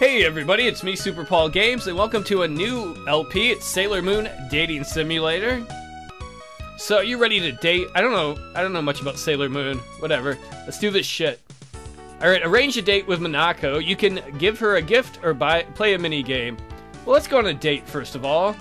Hey everybody, it's me, Super Paul Games, and welcome to a new LP. It's Sailor Moon Dating Simulator. So, you ready to date? I don't know much about Sailor Moon. Whatever. Let's do this shit. Alright, arrange a date with Minako. You can give her a gift or play a mini game. Well, let's go on a date first of all.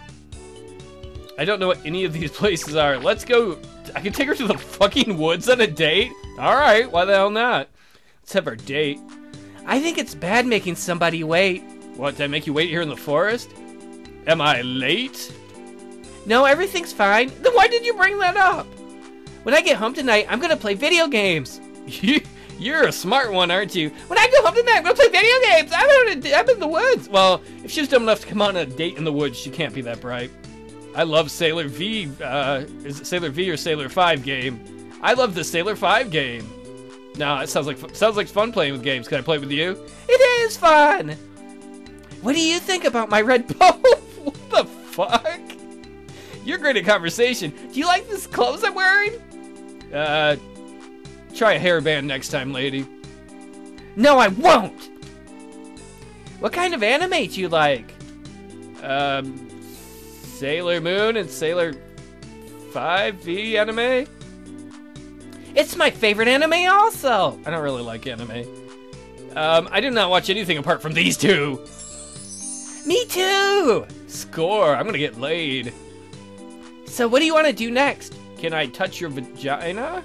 I don't know what any of these places are. Let's go. I can take her to the fucking woods on a date? Alright, why the hell not? Let's have our date. I think it's bad making somebody wait. What, did I make you wait here in the forest? Am I late? No, everything's fine. Then why did you bring that up? When I get home tonight, I'm gonna play video games. You're a smart one, aren't you? When I go home tonight, I'm gonna play video games. I'm in the woods. Well, if she's dumb enough to come on a date in the woods, she can't be that bright. I love Sailor V. Is it Sailor V or Sailor 5 game? I love the Sailor 5 game. No, it sounds like fun playing with games. Can I play with you? It is fun! What do you think about my red bow? What the fuck? You're great at conversation. Do you like this clothes I'm wearing? Try a hairband next time, lady. No, I won't! What kind of anime do you like? Sailor Moon and Sailor 5V anime? It's my favorite anime also! I don't really like anime. I do not watch anything apart from these two. Me too! Score, I'm gonna get laid. So what do you want to do next? Can I touch your vagina?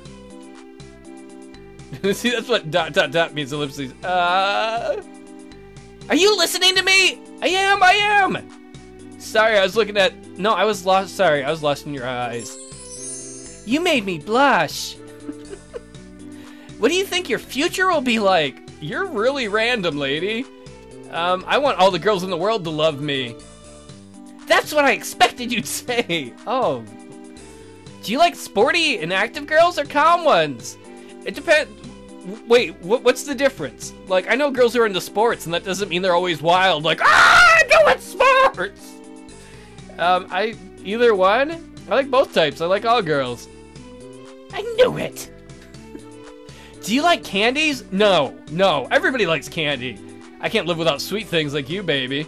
See, that's what ... means ellipses. Are you listening to me? I am! Sorry, I was looking at... No, I was lost. Sorry, I was lost in your eyes. You made me blush. What do you think your future will be like? You're really random, lady. I want all the girls in the world to love me. That's what I expected you'd say. Oh. Do you like sporty and active girls or calm ones? It depends. Wait, what's the difference? Like, I know girls who are into sports, and that doesn't mean they're always wild. Like, I'm doing sports! Either one. I like both types. I like all girls. I knew it! Do you like candies? No. Everybody likes candy. I can't live without sweet things like you, baby.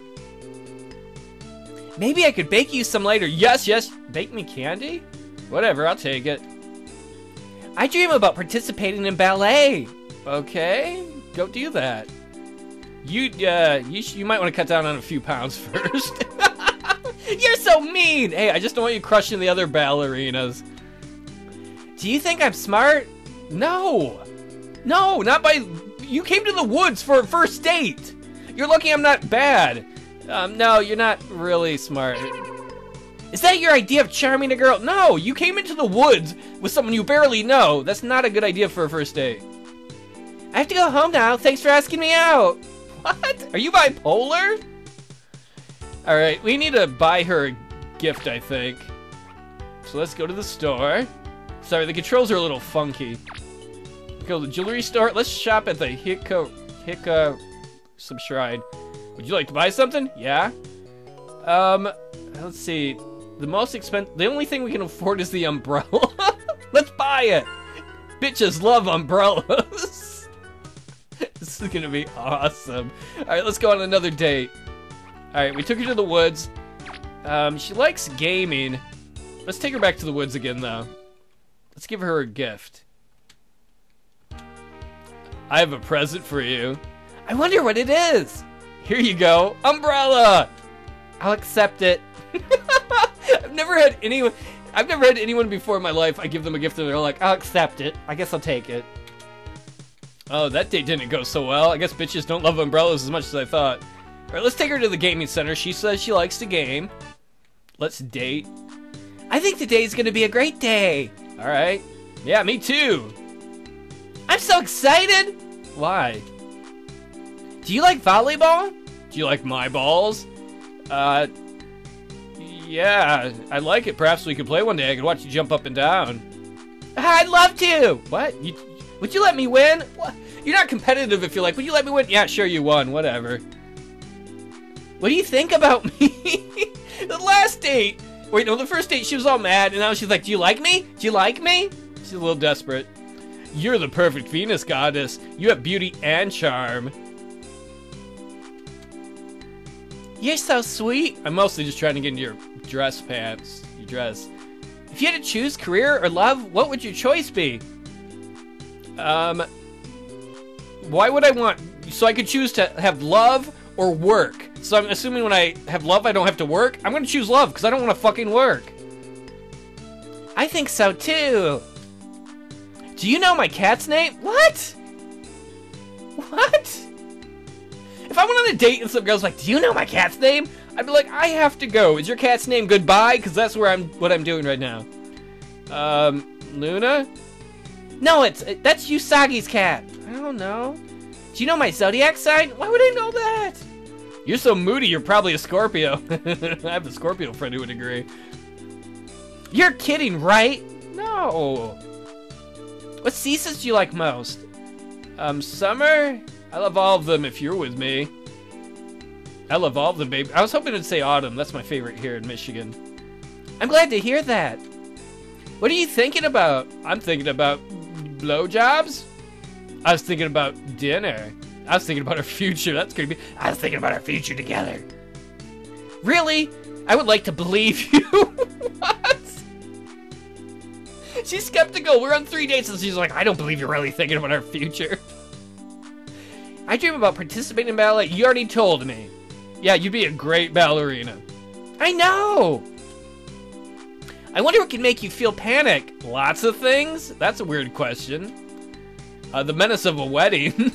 Maybe I could bake you some later. Yes. Bake me candy? Whatever, I'll take it. I dream about participating in ballet. Okay, go do that. You might want to cut down on a few pounds first. You're so mean! Hey, I just don't want you crushing the other ballerinas. Do you think I'm smart? No, not by... You came to the woods for a first date. You're lucky I'm not bad. No, you're not really smart. Is that your idea of charming a girl? No, you came into the woods with someone you barely know. That's not a good idea for a first date. I have to go home now. Thanks for asking me out. What? Are you bipolar? Alright, we need to buy her a gift, I think. So let's go to the store. Sorry, the controls are a little funky. Go to the jewelry store. Let's shop at the Hika some shrine. Would you like to buy something? Yeah. Let's see. The only thing we can afford is the umbrella. Let's buy it. Bitches love umbrellas. This is gonna be awesome. All right, let's go on another date. All right, we took her to the woods. She likes gaming. Let's take her back to the woods again, though. Let's give her a gift. I have a present for you. I wonder what it is. Here you go. Umbrella. I'll accept it. I've never had anyone before in my life. I give them a gift and they're like, I'll accept it. I guess I'll take it. Oh, that date didn't go so well. I guess bitches don't love umbrellas as much as I thought. All right, let's take her to the gaming center. She says she likes to game. Let's date. I think today's gonna be a great day. All right. Yeah, me too. I'm so excited. Why? Do you like volleyball? Do you like my balls? Yeah, I like it. Perhaps we could play one day. I could watch you jump up and down. I'd love to. What? Would you let me win? What? You're not competitive if you're like, would you let me win? Yeah, sure, you won. Whatever. What do you think about me? The last date. Wait, no, the first date, she was all mad, and now she's like, do you like me? Do you like me? She's a little desperate. You're the perfect Venus goddess. You have beauty and charm. You're so sweet. I'm mostly just trying to get into your dress pants. Your dress. If you had to choose career or love, what would your choice be? Why would I want... So I could choose to have love or work. So I'm assuming when I have love, I don't have to work? I'm gonna choose love, because I don't want to fucking work. I think so, too. Do you know my cat's name? What? What? If I went on a date and some girl's like, do you know my cat's name? I'd be like, I have to go. Is your cat's name Goodbye? Because that's what I'm doing right now. Luna? No, that's Usagi's cat. I don't know. Do you know my zodiac sign? Why would I know that? You're so moody, you're probably a Scorpio. I have a Scorpio friend who would agree. You're kidding, right? No. What seasons do you like most? Summer? I love all of them if you're with me. I love all of them, babe. I was hoping it'd say autumn. That's my favorite here in Michigan. I'm glad to hear that. What are you thinking about? I'm thinking about blowjobs. I was thinking about dinner. I was thinking about our future. That's creepy. I was thinking about our future together. Really? I would like to believe you. What? She's skeptical. We're on 3 dates and she's like, I don't believe you're really thinking about our future. I dream about participating in ballet. You already told me. Yeah, you'd be a great ballerina. I know. I wonder what can make you feel panic. Lots of things? That's a weird question. The menace of a wedding.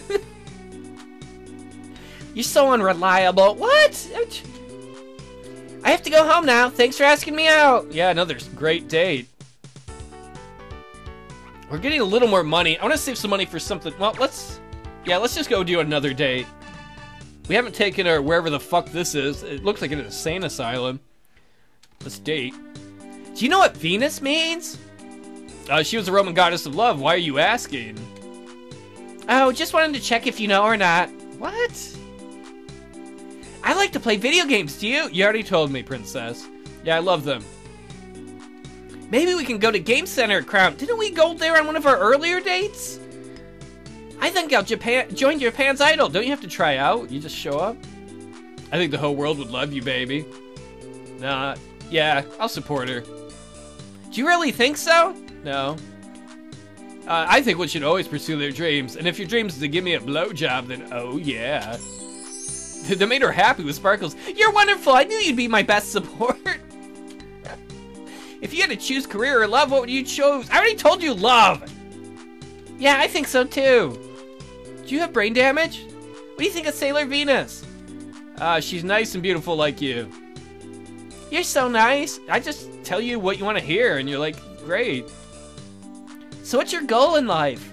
You're so unreliable. What? I have to go home now. Thanks for asking me out. Yeah, another great date. We're getting a little more money. I want to save some money for something. Well, let's just go do another date. We haven't taken her wherever the fuck this is. It looks like an insane asylum. Let's date. Do you know what Venus means? She was a Roman goddess of love. Why are you asking? Oh, just wanted to check if you know or not. What? I like to play video games. Do you? You already told me, princess. Yeah, I love them. Maybe we can go to Game Center at Crown. Didn't we go there on one of our earlier dates? I think I'll join Japan's Idol. Don't you have to try out? You just show up? I think the whole world would love you, baby. Nah, yeah, I'll support her. Do you really think so? No. I think one should always pursue their dreams. And if your dream is to give me a blowjob, then oh yeah. That made her happy with Sparkles. You're wonderful. I knew you'd be my best support. If you had to choose career or love, what would you choose? I already told you love. Yeah, I think so too. Do you have brain damage? What do you think of Sailor Venus? She's nice and beautiful like you. You're so nice. I just tell you what you want to hear and you're like, great. So what's your goal in life?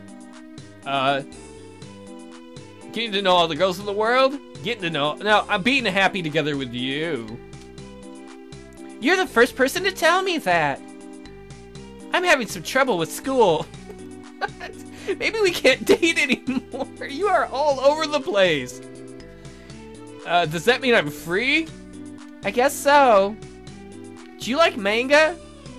Getting to know all the girls in the world? Getting to know... No, I'm being happy together with you. You're the first person to tell me that. I'm having some trouble with school. Maybe we can't date anymore. You are all over the place. Does that mean I'm free? I guess so. Do you like manga?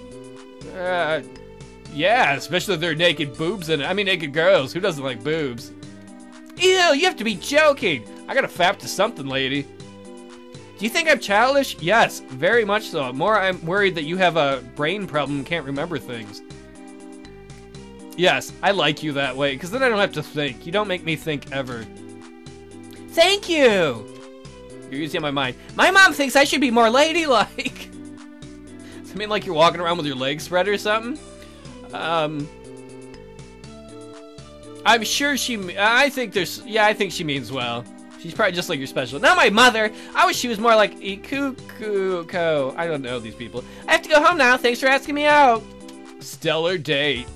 Yeah, especially if they're naked boobs in it. I mean, naked girls. Who doesn't like boobs? Ew, you have to be joking. I gotta fap to something, lady. Do you think I'm childish? Yes, very much so. More, I'm worried that you have a brain problem and can't remember things. Yes, I like you that way, because then I don't have to think. You don't make me think ever. Thank you! You're using my mind. My mom thinks I should be more ladylike. Does it mean like you're walking around with your legs spread or something? I'm sure I think she means well. She's probably just like your special. Not my mother. I wish she was more like Ikuko. I don't know these people. I have to go home now. Thanks for asking me out. Stellar date.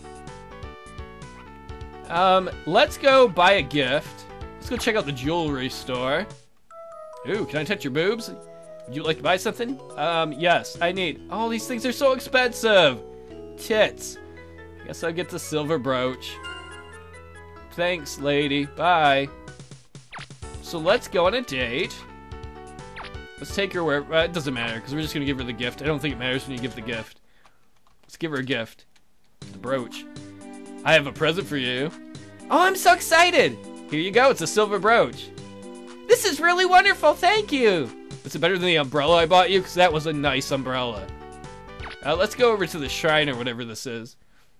Let's go buy a gift. Let's go check out the jewelry store. Ooh, can I touch your boobs? Would you like to buy something? Yes, I need. Oh, these things are so expensive. Tits. Guess I'll get the silver brooch. Thanks, lady. Bye. So let's go on a date. Let's take her where... it doesn't matter, because we're just going to give her the gift. I don't think it matters when you give the gift. Let's give her a gift. The brooch. I have a present for you. Oh, I'm so excited. Here you go. It's a silver brooch. This is really wonderful. Thank you. Is it better than the umbrella I bought you? Because that was a nice umbrella. Let's go over to the shrine or whatever this is.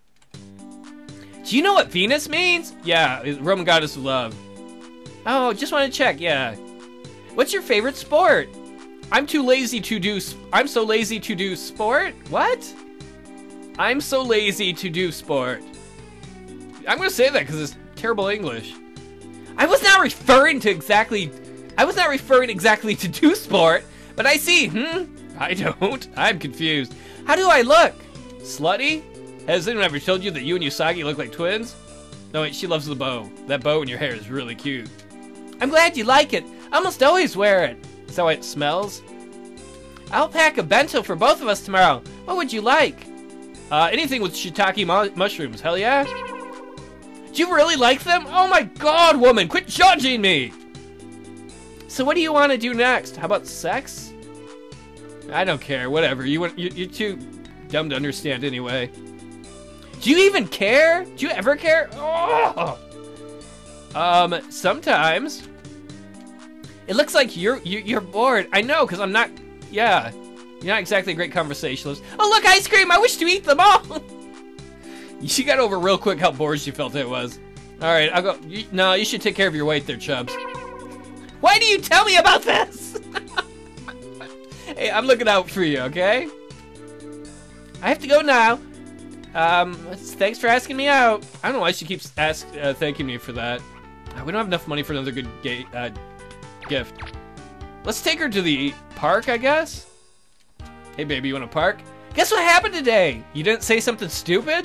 Do you know what Venus means? Yeah, Roman goddess of love. Oh, just want to check, yeah. What's your favorite sport? I'm so lazy to do sport? What? I'm so lazy to do sport. I'm gonna say that because it's terrible English. I was not referring exactly to do sport, but I see, I don't. I'm confused. How do I look? Slutty? Has anyone ever told you that you and Usagi look like twins? No, wait, she loves the bow. That bow in your hair is really cute. I'm glad you like it. I almost always wear it. Is that why it smells? I'll pack a bento for both of us tomorrow. What would you like? Anything with shiitake mushrooms, hell yeah. Do you really like them? Oh my god, woman, quit judging me! So what do you want to do next? How about sex? I don't care, whatever. You're too dumb to understand anyway. Do you even care? Do you ever care? Oh! Sometimes. It looks like you're bored. I know, because I'm not, yeah. You're not exactly a great conversationalist. Oh look, ice cream! I wish to eat them all! She got over real quick how bored she felt it was. Alright, I'll go. No, you should take care of your weight there, Chubbs. Why do you tell me about this? Hey, I'm looking out for you, okay? I have to go now. Thanks for asking me out. I don't know why she keeps thanking me for that. We don't have enough money for another good gift. Let's take her to the park, I guess? Hey, baby, you want to park? Guess what happened today? You didn't say something stupid?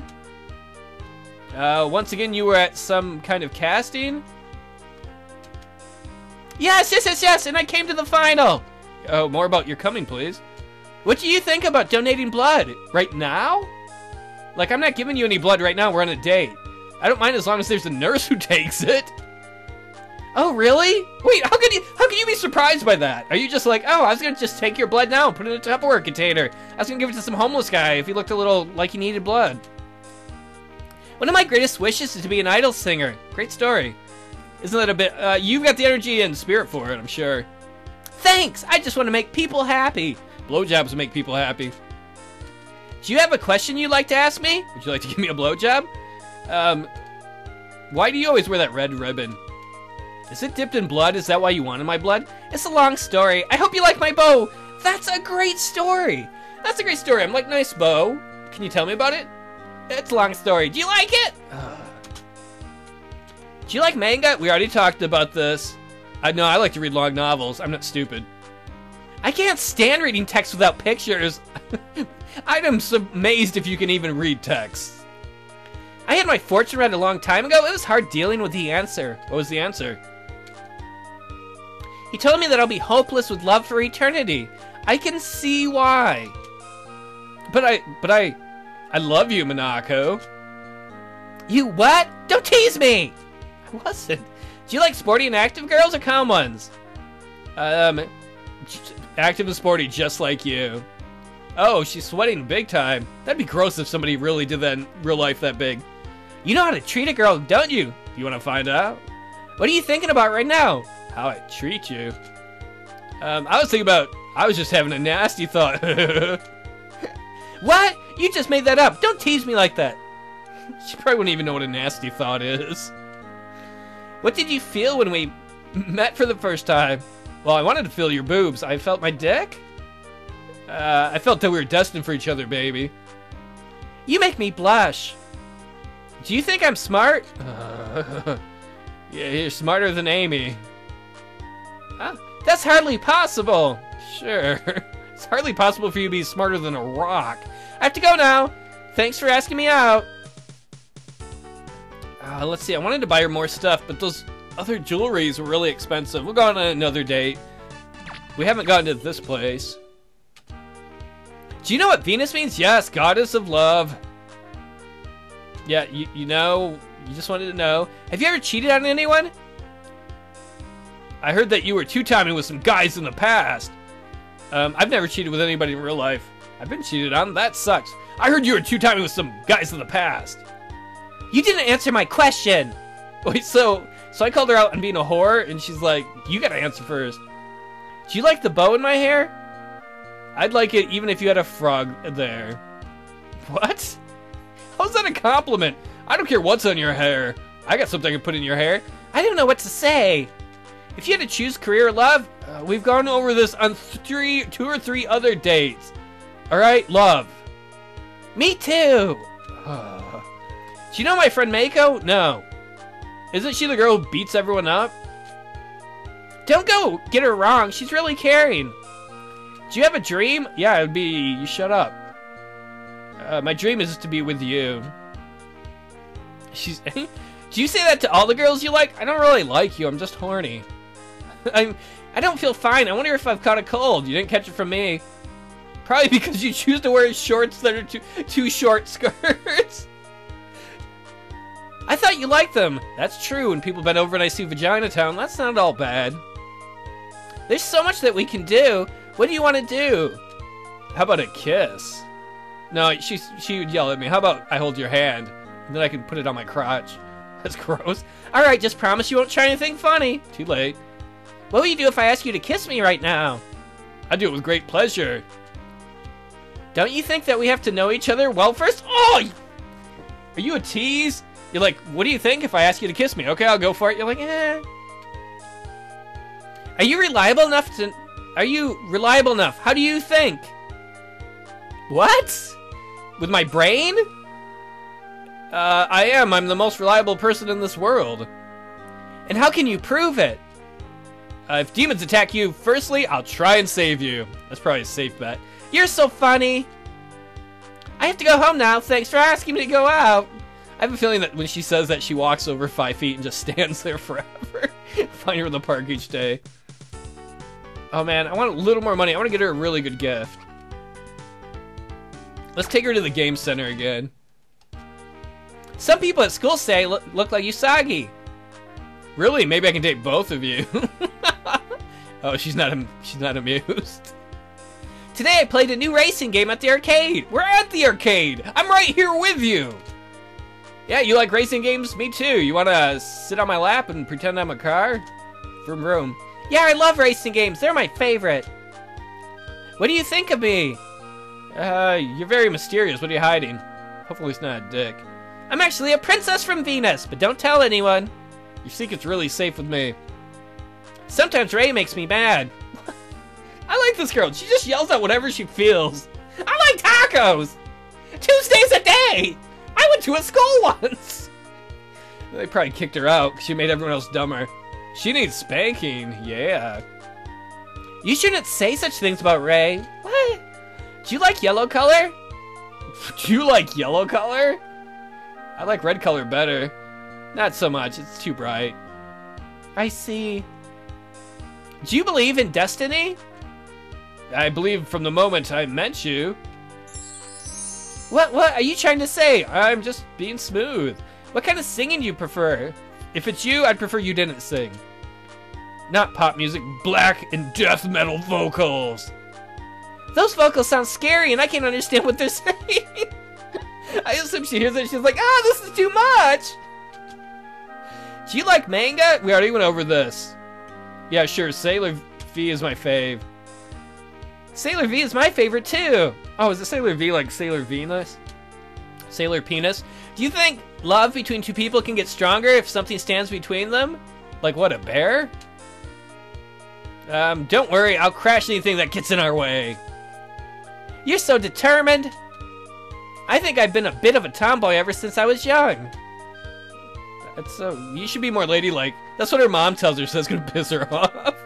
Once again, you were at some kind of casting? Yes, and I came to the final. Oh, more about your coming, please. What do you think about donating blood? Right now? Like, I'm not giving you any blood right now, we're on a date. I don't mind as long as there's a nurse who takes it. Oh, really? Wait, how can you be surprised by that? Are you just like, oh, I was gonna just take your blood now and put it in a Tupperware container. I was gonna give it to some homeless guy if he looked a little like he needed blood. One of my greatest wishes is to be an idol singer. Great story. Isn't that a bit, you've got the energy and spirit for it, I'm sure. Thanks, I just want to make people happy. Blowjobs make people happy. Do you have a question you'd like to ask me? Would you like to give me a blowjob? Why do you always wear that red ribbon? Is it dipped in blood? Is that why you wanted my blood? It's a long story. I hope you like my bow. That's a great story. That's a great story. I'm like, nice bow. Can you tell me about it? It's a long story. Do you like it? Do you like manga? We already talked about this. No, I like to read long novels. I'm not stupid. I can't stand reading text without pictures. I'm amazed if you can even read text. I had my fortune read a long time ago. It was hard dealing with the answer. What was the answer? He told me that I'll be hopeless with love for eternity. I can see why. But I love you, Minako. You what? Don't tease me! I wasn't. Do you like sporty and active girls or calm ones? Active and sporty, just like you. Oh, she's sweating big time. That'd be gross if somebody really did that in real life that big. You know how to treat a girl, don't you? You want to find out? What are you thinking about right now? How I treat you? I was just having a nasty thought. What? You just made that up. Don't tease me like that. She probably wouldn't even know what a nasty thought is. What did you feel when we met for the first time? Well, I wanted to feel your boobs. I felt my dick? I felt that we were destined for each other, baby. You make me blush. Do you think I'm smart? Yeah, you're smarter than Amy. Huh? That's hardly possible. Sure. It's hardly possible for you to be smarter than a rock. I have to go now. Thanks for asking me out. Let's see. I wanted to buy her more stuff, but those other jewelries were really expensive. We'll go on another date. We haven't gotten to this place. Do you know what Venus means? Yes, goddess of love. Yeah, you know, you just wanted to know. Have you ever cheated on anyone? I heard that you were two-timing with some guys in the past. I've never cheated with anybody in real life. I've been cheated on. That sucks. I heard you were two-timing with some guys in the past. You didn't answer my question. Wait, so I called her out on being a whore, and she's like, you gotta answer first. Do you like the bow in my hair? I'd like it even if you had a frog there. What? How's that a compliment? I don't care what's on your hair. I got something I can put in your hair. I don't know what to say. If you had to choose career or love, we've gone over this on 2 or 3 other dates. Alright, love. Me too. Do you know my friend Mako? No. Isn't she the girl who beats everyone up? Don't go get her wrong. She's really caring. Do you have a dream? Yeah, it would be... You shut up. My dream is to be with you. She's... Do you say that to all the girls you like? I don't really like you. I'm just horny. I don't feel fine. I wonder if I've caught a cold. You didn't catch it from me. Probably because you choose to wear shorts that are too short skirts. I thought you liked them. That's true. When people bend over and I see Vagina Town, that's not all bad. There's so much that we can do. What do you want to do? How about a kiss? No, she would yell at me. How about I hold your hand? And then I can put it on my crotch. That's gross. Alright, just promise you won't try anything funny. Too late. What will you do if I ask you to kiss me right now? I'd do it with great pleasure. Don't you think that we have to know each other well first? Oh! Are you a tease? You're like, what do you think if I ask you to kiss me? Okay, I'll go for it. You're like, eh. Are you reliable enough? How do you think? What? With my brain? I am. I'm the most reliable person in this world. And how can you prove it? If demons attack you, firstly, I'll try and save you. That's probably a safe bet. You're so funny. I have to go home now. Thanks for asking me to go out. I have a feeling that when she says that, she walks over 5 feet and just stands there forever. Find her in the park each day. Oh man, I want a little more money. I want to get her a really good gift. Let's take her to the game center again. Some people at school say look like Usagi. Really? Maybe I can date both of you. Oh, she's not amused. Today I played a new racing game at the arcade. We're at the arcade. I'm right here with you. Yeah, you like racing games? Me too. You want to sit on my lap and pretend I'm a car? Vroom vroom. Yeah, I love racing games. They're my favorite. What do you think of me? You're very mysterious. What are you hiding? Hopefully it's not a dick. I'm actually a princess from Venus, but don't tell anyone. Your secret's really safe with me. Sometimes Ray makes me mad. I like this girl. She just yells out whatever she feels. I like tacos. Tuesdays a day. I went to a school once. They probably kicked her out because she made everyone else dumber. She needs spanking. Yeah. You shouldn't say such things about Ray. What? Do you like yellow color? Do you like yellow color? I like red color better. Not so much. It's too bright. I see. Do you believe in destiny? I believe from the moment I met you. What are you trying to say? I'm just being smooth. What kind of singing do you prefer? If it's you, I'd prefer you didn't sing. Not pop music, black and death metal vocals. Those vocals sound scary and I can't understand what they're saying. I assume she hears it and she's like, ah, this is too much. Do you like manga? We already went over this. Yeah, sure, Sailor V is my fave. Sailor V is my favorite too. Oh, is it Sailor V like Sailor Venus? Sailor Penis? Do you think love between two people can get stronger if something stands between them? Like what, a bear? Don't worry, I'll crash anything that gets in our way. You're so determined. I think I've been a bit of a tomboy ever since I was young. That's so... You should be more ladylike. That's what her mom tells her, so it's gonna piss her off.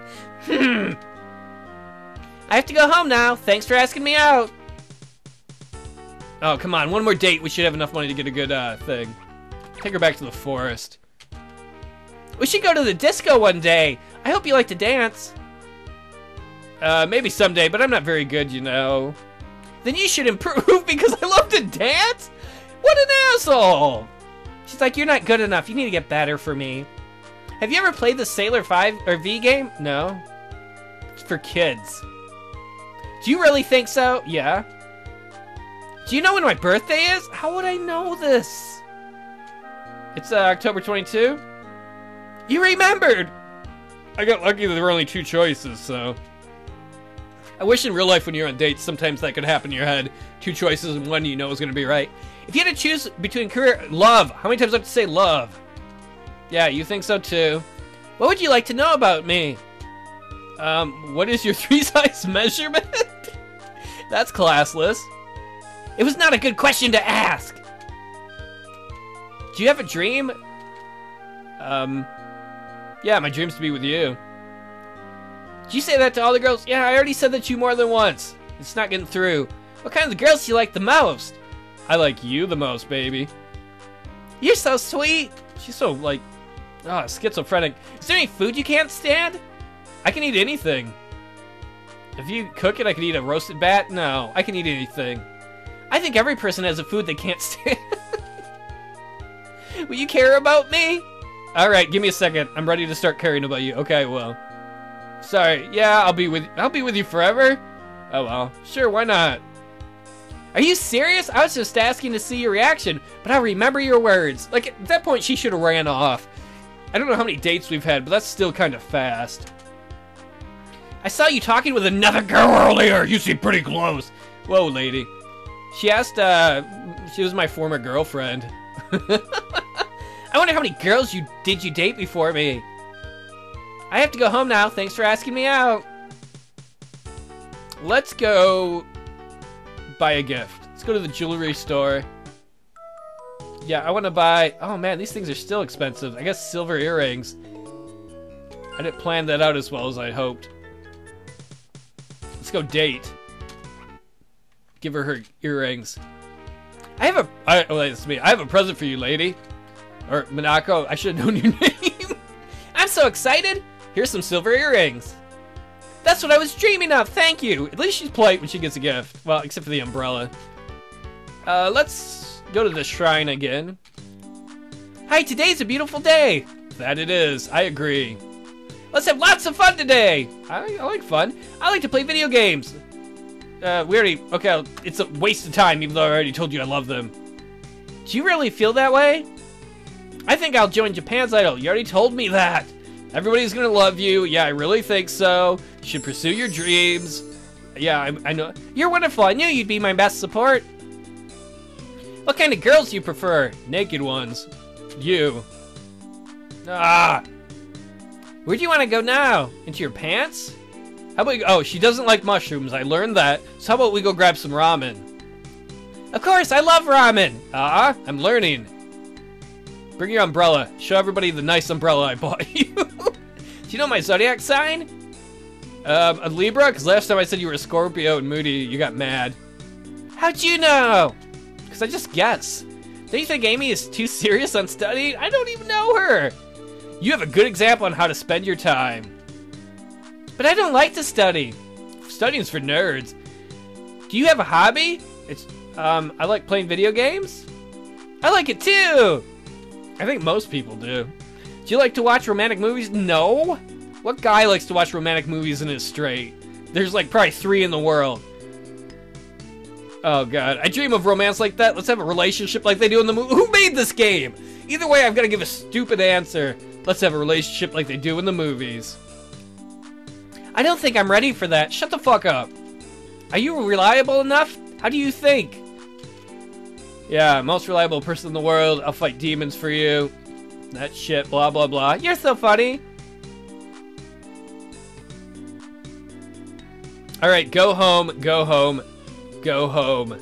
I have to go home now. Thanks for asking me out. Oh, come on. One more date. We should have enough money to get a good, thing. Take her back to the forest. We should go to the disco one day. I hope you like to dance. Maybe someday, but I'm not very good, you know. Then you should improve because I love to dance? What an asshole! She's like, you're not good enough. You need to get better for me. Have you ever played the Sailor 5 or V game? No. It's for kids. Do you really think so? Yeah. Do you know when my birthday is? How would I know this? It's October 22? You remembered! I got lucky that there were only 2 choices, so. I wish in real life when you're on dates, sometimes that could happen in your head. 2 choices and one you know is going to be right. If you had to choose between career... Love. How many times do I have to say love? Yeah, you think so too. What would you like to know about me? What is your 3-size measurement? That's classless. It was not a good question to ask. Do you have a dream? Yeah, my dream's to be with you. Did you say that to all the girls? Yeah, I already said that to you more than once. It's not getting through. What kind of girls do you like the most? I like you the most, baby. You're so sweet. She's so, like, schizophrenic. Is there any food you can't stand? I can eat anything. If you cook it, I can eat a roasted bat? No, I can eat anything. I think every person has a food they can't stand. Will you care about me? Alright, give me a second. I'm ready to start caring about you. Okay, well. Sorry, yeah, I'll be with you forever? Oh well. Sure, why not? Are you serious? I was just asking to see your reaction, but I remember your words. Like, at that point, she should have ran off. I don't know how many dates we've had, but that's still kind of fast. I saw you talking with another girl earlier. You seem pretty close. Whoa, lady. She asked, she was my former girlfriend. I wonder how many girls did you date before me? I have to go home now. Thanks for asking me out. Let's go buy a gift. Let's go to the jewelry store. Yeah, I want to buy... Oh, man, these things are still expensive. I guess silver earrings. I didn't plan that out as well as I hoped. Let's go date. Give her earrings. It's me. I have a present for you, lady. Or Minako. I should have known your name. I'm so excited. Here's some silver earrings. That's what I was dreaming of. Thank you. At least she's polite when she gets a gift. Well, except for the umbrella. Let's go to the shrine again. Hi, today's a beautiful day. That it is. I agree. Let's have lots of fun today. I like fun. I like to play video games. Okay, it's a waste of time even though I already told you I love them. Do you really feel that way? I think I'll join Japan's Idol. You already told me that. Everybody's gonna love you. Yeah, I really think so. You should pursue your dreams. Yeah, I know. You're wonderful. I knew you'd be my best support. What kind of girls do you prefer? Naked ones. You. Ah. Where do you want to go now? Into your pants? How about oh, she doesn't like mushrooms. I learned that. So how about we go grab some ramen? Of course, I love ramen. I'm learning. Bring your umbrella. Show everybody the nice umbrella I bought you. Do you know my zodiac sign? A Libra? Because last time I said you were a Scorpio and moody, you got mad. How'd you know? Because I just guess. Don't you think Amy is too serious on studying? I don't even know her. You have a good example on how to spend your time. But I don't like to study. Studying's for nerds. Do you have a hobby? I like playing video games. I like it too. I think most people do. Do you like to watch romantic movies? No. What guy likes to watch romantic movies and is straight? There's like probably 3 in the world. Oh god, I dream of romance like that. Let's have a relationship like they do in the movie. Who made this game? Either way, I've got to give a stupid answer. Let's have a relationship like they do in the movies. I don't think I'm ready for that. Shut the fuck up. Are you reliable enough? How do you think? Yeah, most reliable person in the world. I'll fight demons for you. That shit, blah, blah, blah. You're so funny. Alright, go home, go home, go home.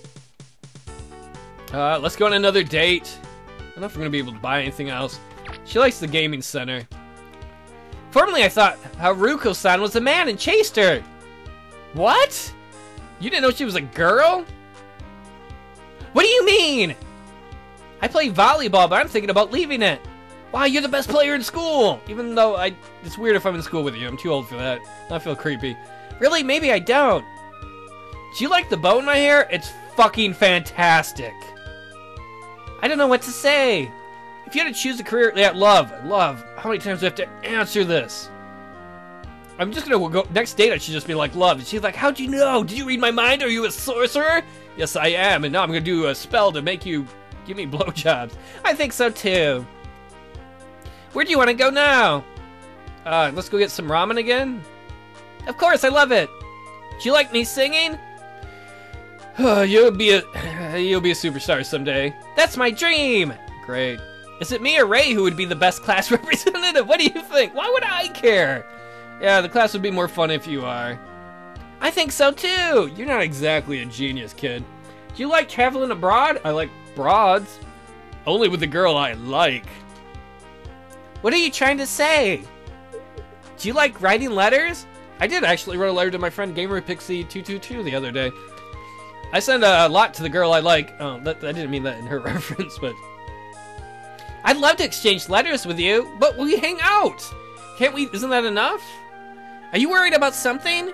Let's go on another date. I don't know if we're going to be able to buy anything else. She likes the gaming center. Formerly, I thought Haruko-san was a man and chased her. What? You didn't know she was a girl? What do you mean? I play volleyball, but I'm thinking about leaving it. Wow, you're the best player in school. Even though it's weird if I'm in school with you. I'm too old for that. I feel creepy. Really? Maybe I don't. Do you like the bow in my hair? It's fucking fantastic. I don't know what to say. If you had to choose a career, yeah, love. How many times do I have to answer this? I'm just gonna go, next date I should just be like, love. And she's like, how'd you know? Did you read my mind? Are you a sorcerer? Yes, I am. And now I'm gonna do a spell to make you give me blowjobs. I think so too. Where do you want to go now? Let's go get some ramen again? Of course, I love it! Do you like me singing? You'll be a superstar someday. That's my dream! Great. Is it me or Ray who would be the best class representative? What do you think? Why would I care? Yeah, the class would be more fun if you are. I think so too! You're not exactly a genius, kid. Do you like traveling abroad? I like broads. Only with the girl I like. What are you trying to say? Do you like writing letters? I did actually write a letter to my friend GamerPixie222 the other day. I send a lot to the girl I like. Oh, I didn't mean that in her reference, but... I'd love to exchange letters with you, but we hang out! Can't we? Isn't that enough? Are you worried about something?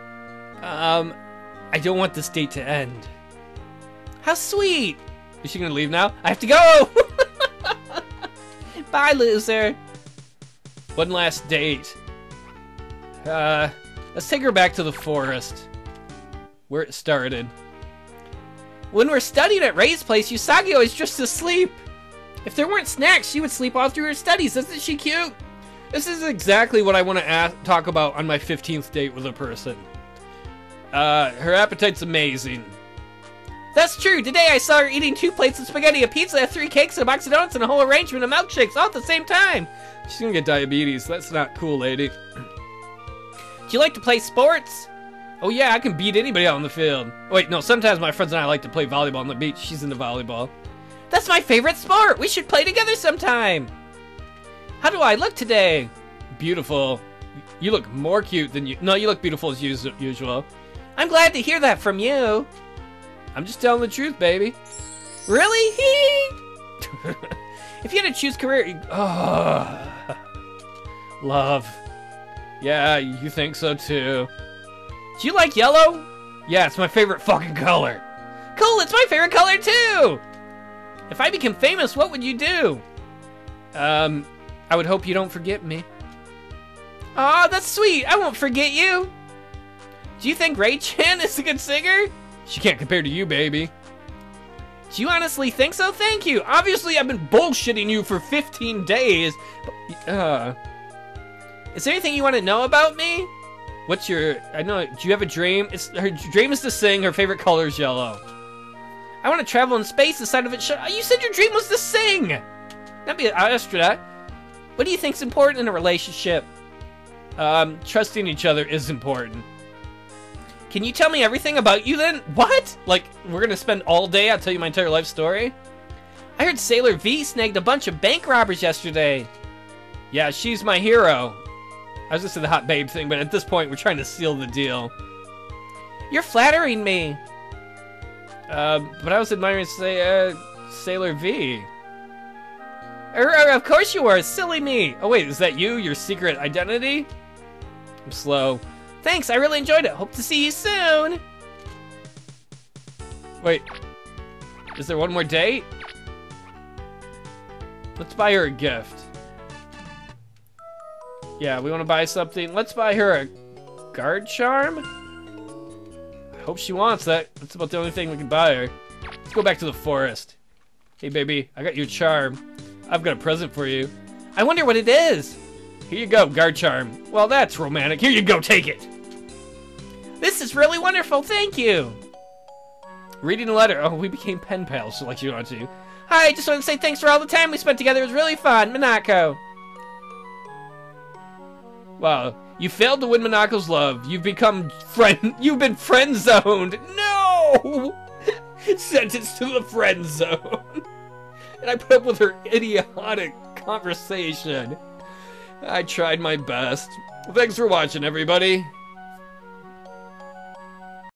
I don't want this date to end. How sweet! Is she gonna leave now? I have to go! Bye, loser! One last date. Let's take her back to the forest. Where it started. When we're studying at Ray's place, Usagi always drifts to sleep. If there weren't snacks, she would sleep all through her studies. Isn't she cute? This is exactly what I want to talk about on my 15th date with a person. Her appetite's amazing. That's true. Today I saw her eating 2 plates of spaghetti, a pizza, 3 cakes, a box of donuts, and a whole arrangement of milkshakes all at the same time. She's gonna get diabetes. That's not cool, lady. Do you like to play sports? Oh yeah, I can beat anybody out on the field. Wait, no, sometimes my friends and I like to play volleyball on the beach. She's into volleyball. That's my favorite sport. We should play together sometime. How do I look today? Beautiful. You look more cute than you... No, you look beautiful as usual. I'm glad to hear that from you. I'm just telling the truth, baby. Really? If you had to choose career... Oh. Love. Yeah, you think so too. Do you like yellow? Yeah, it's my favorite fucking color. Cool, it's my favorite color too! If I became famous, what would you do? I would hope you don't forget me. Aw, that's sweet. I won't forget you. Do you think Ray-chan is a good singer? She can't compare to you, baby. Do you honestly think so? Thank you. Obviously, I've been bullshitting you for 15 days. But, is there anything you want to know about me? What's your... I know... Do you have a dream? Her dream is to sing. Her favorite color is yellow. I want to travel in space inside of it. You said your dream was to sing! I'll ask for that. What do you think's important in a relationship? Trusting each other is important. Can you tell me everything about you then? What? Like, we're gonna spend all day, I'll tell you my entire life story? I heard Sailor V snagged a bunch of bank robbers yesterday. Yeah, she's my hero. I was just in the hot babe thing, but at this point, we're trying to seal the deal. You're flattering me. But I was admiring, Sailor V. Of course you were, silly me. Oh wait, is that you, your secret identity? I'm slow. Thanks, I really enjoyed it. Hope to see you soon. Wait, is there one more date? Let's buy her a gift. Yeah, we want to buy something. Let's buy her a guard charm. I hope she wants that. That's about the only thing we can buy her. Let's go back to the forest. Hey baby, I got you a charm. I've got a present for you. I wonder what it is. Here you go, guard charm. Well, that's romantic. Here you go, take it. This is really wonderful, thank you. Reading a letter. Oh, we became pen pals, like you want to. Hi, I just want to say thanks for all the time we spent together. It was really fun, Minako. Wow, you failed to win Minako's love. You've become You've been friend zoned. No! Sentenced to the friend zone. And I put up with her idiotic conversation. I tried my best. Thanks for watching, everybody.